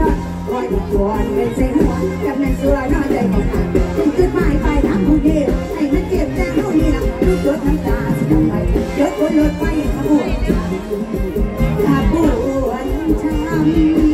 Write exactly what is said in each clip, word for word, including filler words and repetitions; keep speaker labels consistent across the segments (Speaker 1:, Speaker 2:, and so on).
Speaker 1: คอยชวนเป็นเสียงหัวกับในสุราน้อยใจของฉันจึงขึ้นมาไปทางผู้เดียวให้มันเจ็บแต่เท่านี้นะลูกรถน้ำตาสิทำไมรถคนรถไฟขบวนขบวนช้ำ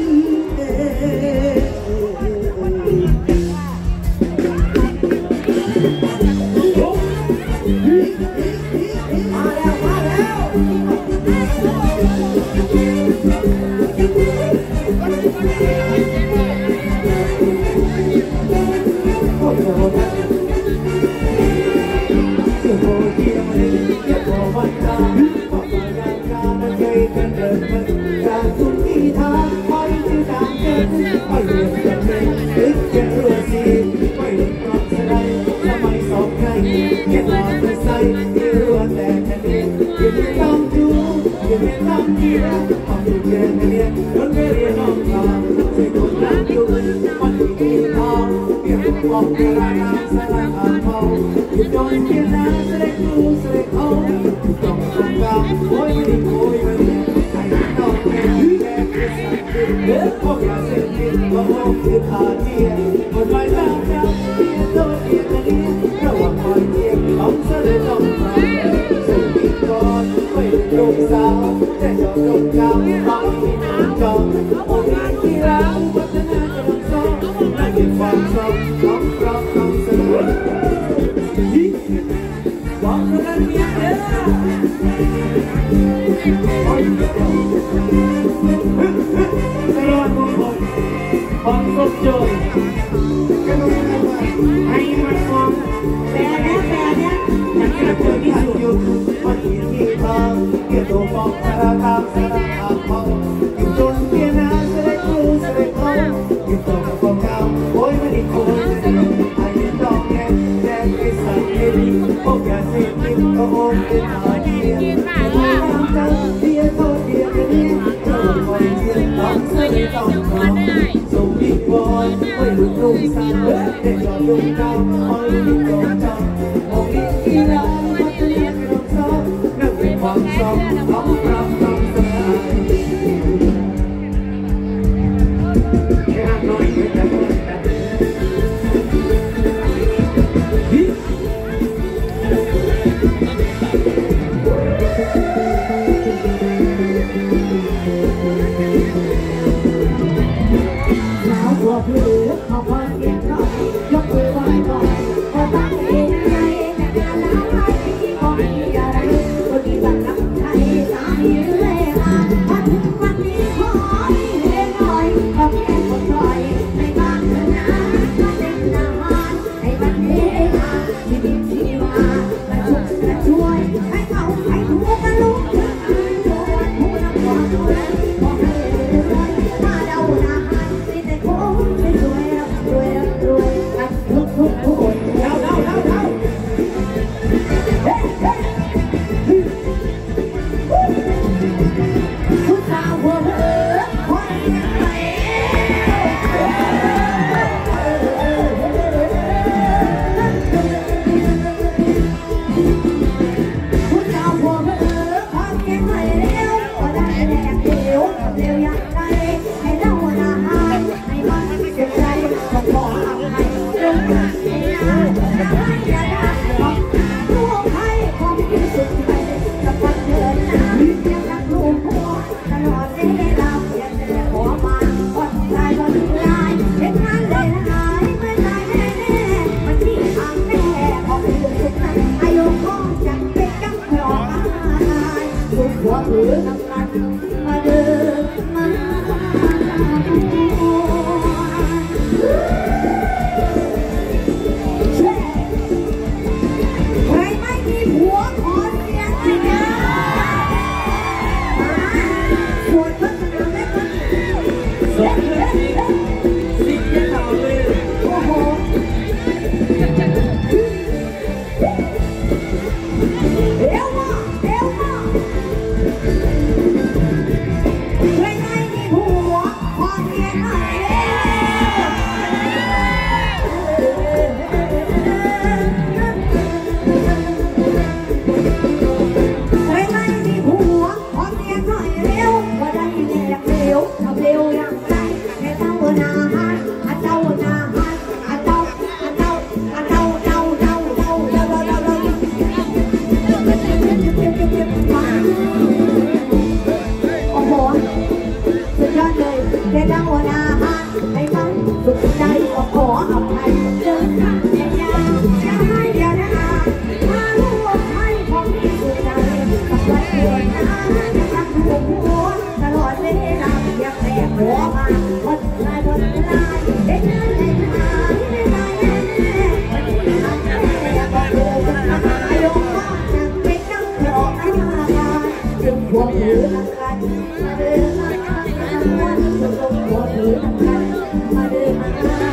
Speaker 1: จ้าหน้าให้มันสุขใจก็ขออภัยเดินทางยาวจะให้เดียวนะถ้าลูกให้ของพี่สุขใจกับวัดหัวนะจะทำหัวหัวตลอดเวลาเพียงแต่หัวมาคนลายคนลายเด็กน้อยเด็กน้อยเด็กน้อยแน่แน่แม่บอกลูกจะมาลงมาจะไม่ต้องรอให้มาจึงหัวหือละกันมาเดินมาวันจะลงหัวหือละกันมาเดินมา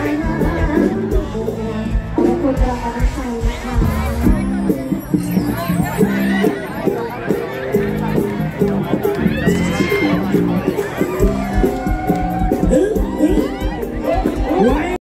Speaker 1: เอาคนเราเอาใจนะคะ